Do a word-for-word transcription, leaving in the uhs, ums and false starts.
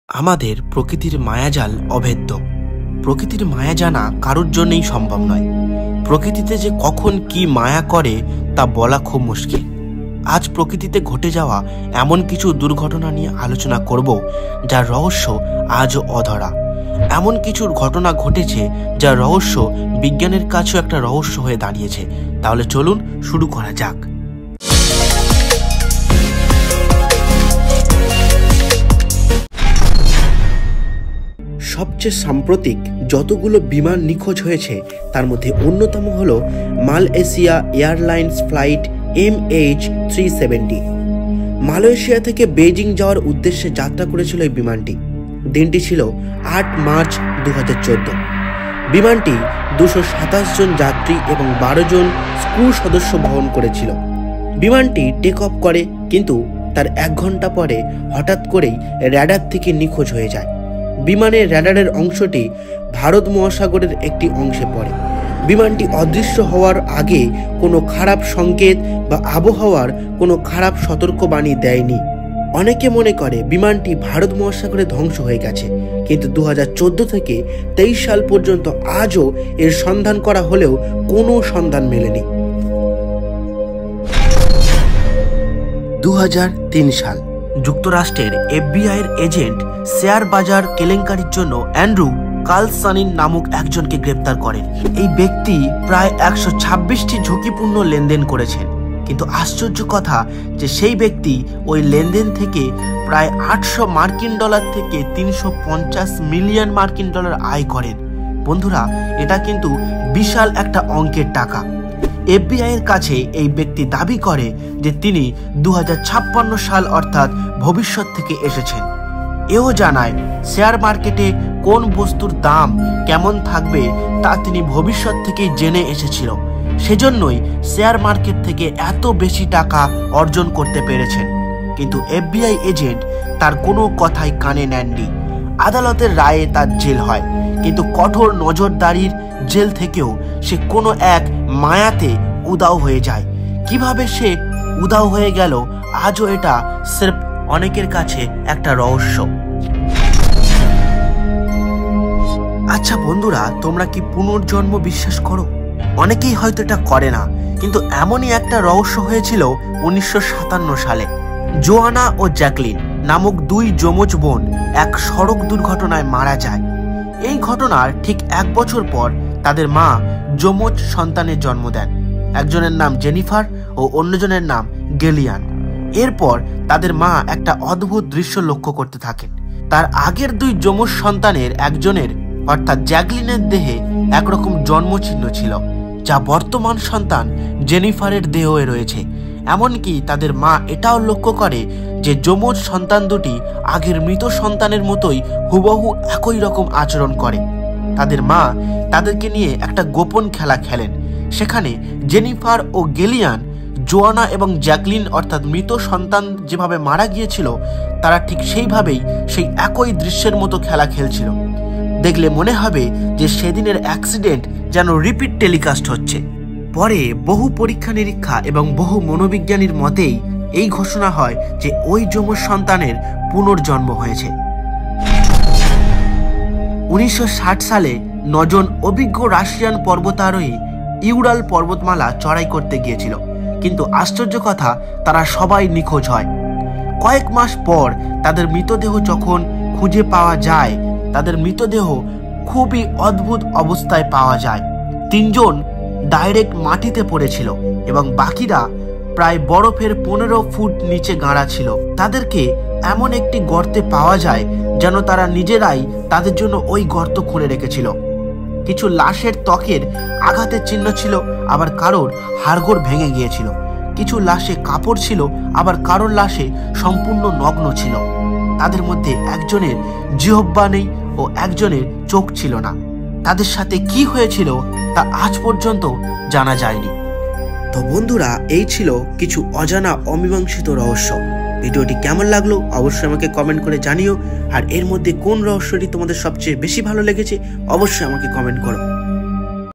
আমাদের প্রকৃতির মায়াজাল অভেদ্য। প্রকৃতির মায়া জানা কারোর জন্যই সম্ভব নয়। প্রকৃতিতে যে কখন কি মায়া করে তা বলা খুব মুশকিল। আজ প্রকৃতিতে ঘটে যাওয়া এমন কিছু দুর্ঘটনা নিয়ে আলোচনা করব যার রহস্য আজও অধরা। এমন কিছু ঘটনা ঘটেছে যার রহস্য বিজ্ঞানের কাছেও একটা রহস্য হয়ে দাঁড়িয়েছে। তাহলে চলুন শুরু করা যাক। সবচেয়ে সাম্প্রতিক যতগুলো বিমান নিখোঁজ হয়েছে তার মধ্যে অন্যতম হল Malaysia airlines flight M H three seventy. Malaysia থেকে বেজিং যাওয়ার উদ্দেশ্যে যাত্রা করেছিল এই বিমানটি। দিনটি ছিল আট মার্চ দু হাজার চোদ্দ। বিমানটি দুশো সাতাশ জন যাত্রী এবং বারো জন ক্রু সদস্য বহন করেছিল। বিমানটি টেক অফ করে, কিন্তু তার এক ঘন্টা পরে হঠাৎ করেই র্যাডার থেকে নিখোঁজ হয়ে যায়। বিমানের র্যাডারের অংশটি ভারত মহাসাগরের একটি অংশে পড়ে। বিমানটি অদৃশ্য হওয়ার আগে কোনো খারাপ সংকেত বা আবহাওয়ার কোনো খারাপ সতর্কবাণী দেয়নি। অনেকে মনে করে বিমানটি ভারত মহাসাগরে ধ্বংস হয়ে গেছে, কিন্তু দু হাজার চোদ্দ থেকে তেইশ সাল পর্যন্ত আজও এর সন্ধান করা হলেও কোনো সন্ধান মেলেনি। দু হাজার তিন সাল যুক্তরাষ্ট্রের এফবিআই এর এজেন্ট শেয়ার বাজার কেলেঙ্কারির জন্য অ্যান্ড্রু কার্লসনিন নামক একজনকে গ্রেপ্তার করেন। এই ব্যক্তি প্রায় একশো ছাব্বিশটি ঝুঁকিপূর্ণ লেনদেন করেছেন, কিন্তু আশ্চর্য কথা যে সেই ব্যক্তি ওই লেনদেন থেকে প্রায় আটশো মার্কিন ডলার থেকে তিনশো পঞ্চাশ মিলিয়ন মার্কিন ডলার আয় করেন। বন্ধুরা, এটা কিন্তু বিশাল একটা অঙ্কের টাকা। এফবিআই এর কাছে এই ব্যক্তি দাবি করে যে তিনি দু হাজার ছাপ্পান্ন সাল অর্থাৎ ভবিষ্যৎ থেকে এসেছেন। এও জানায় শেয়ার মার্কেটে কোন বস্তুর দাম কেমন থাকবে তা তিনি ভবিষ্যৎ থেকেই জেনে এসেছিল। সেজন্যই শেয়ার মার্কেট থেকে এত বেশি টাকা অর্জন করতে পেরেছেন। কিন্তু এফবিআই এজেন্ট তার কোনো কথাই কানে নেননি। আদালতের রায়ে তার জেল হয়, কিন্তু কঠোর নজরদারির জেল থেকেও সে কোনো এক মায়াতে উদাও হয়ে যায়। কিভাবে সে উদাও হয়ে গেল আজও এটা সির্ফ অনেকের কাছে একটা রহস্য। আচ্ছা বন্ধুরা, তোমরা কি পুনর্জন্ম বিশ্বাস করো? অনেকেই হয়তো এটা করে না, কিন্তু এমনই একটা রহস্য হয়েছিল উনিশশো সাতান্ন সালে। জোয়ানা ও জ্যাকলিন নামক দুই যমজ বোন এক সড়ক দুর্ঘটনায় মারা যায়। এই ঘটনার ঠিক এক বছর পর তাদের মা যমজ সন্তানের জন্ম দেন। একজনের নাম জেনিফার ও অন্যজনের নাম গেলিয়ান। এরপর তাদের মা একটা অদ্ভুত দৃশ্য লক্ষ্য করতে থাকেন। তার আগের দুই যমজ সন্তানের একজনের অর্থাৎ জ্যাকলিনের দেহে একরকম জন্মচিহ্ন ছিল, যা বর্তমান সন্তান জেনিফারের দেহে রয়েছে। এমনকি তাদের মা এটাও লক্ষ্য করে যে যমজ সন্তান দুটি আগের মৃত সন্তানের মতোই হুবহু একই রকম আচরণ করে। তাদের মা তাদেরকে নিয়ে একটা গোপন খেলা খেলেন। সেখানে জেনিফার ও গেলিয়ান জোয়ানা এবং জ্যাকলিন অর্থাৎ মৃত সন্তান যেভাবে মারা গিয়েছিল তারা ঠিক সেইভাবেই সেই একই দৃশ্যের মতো খেলা খেলছিল। দেখলে মনে হবে যে সেদিনের অ্যাক্সিডেন্ট যেন রিপিট টেলিকাস্ট হচ্ছে। পরে বহু পরীক্ষা নিরীক্ষা এবং বহু মনোবিজ্ঞানীর মতেই এই ঘোষণা হয় যে ওই যমজ সন্তানের পুনর্জন্ম হয়েছে। উনিশশো ষাট সালে নজন অভিজ্ঞ রাশিয়ান পর্বতারোহী ইউরাল পর্বতমালা চড়াই করতে গিয়েছিল, কিন্তু আশ্চর্য কথা তারা সবাই নিখোঁজ হয়। কয়েক মাস পর তাদের মৃতদেহ যখন খুঁজে পাওয়া যায়, তাদের মৃতদেহ খুবই অদ্ভুত অবস্থায় পাওয়া যায়। তিনজন ডাইরেক্ট মাটিতে পড়েছিল এবং বাকিরা প্রায় বরফের পনেরো ফুট নিচে গাঁড়া ছিল। তাদেরকে এমন একটি গর্তে পাওয়া যায় যেন তারা নিজেরাই তাদের জন্য ওই গর্ত খুঁড়ে রেখেছিল। কিছু লাশের ত্বকের আঘাতের চিহ্ন ছিল, আবার কারোর হাড়গোড় ভেঙে গিয়েছিল। কিছু লাশে কাপড় ছিল, আবার কারোর লাশে সম্পূর্ণ নগ্ন ছিল। তাদের মধ্যে একজনের জিহ্বা নেই ও একজনের চোখ ছিল না। তাদের সাথে কি হয়েছিল তা আজ পর্যন্ত জানা যায়নি। তো বন্ধুরা, এই ছিল কিছু অজানা অমীমাংসিত রহস্য। ভিডিওটি কেমন লাগলো অবশ্যই আমাকে কমেন্ট করে জানিও। আর এর মধ্যে কোন রহস্যটি তোমাদের সবচেয়ে বেশি ভালো লেগেছে অবশ্যই আমাকে কমেন্ট করো।